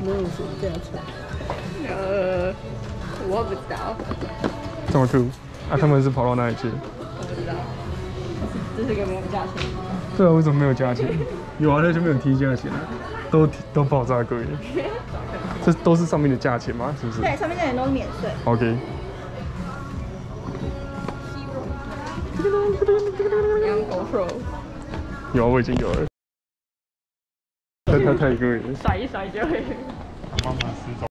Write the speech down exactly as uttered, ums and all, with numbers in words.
没有什么价钱。呃，我不知道。 这么酷啊！他们是跑到哪里去？ 我不知道。这是个没有价钱。 对啊，为什么没有价钱？有啊，那就没有提价钱啊，都都爆炸贵。这都是上面的价钱吗？是不是？ 对，上面那点都是免税。 OK。 养狗肉。 有，我已经有了。太太太贵了。 甩一甩就会。 妈妈失踪。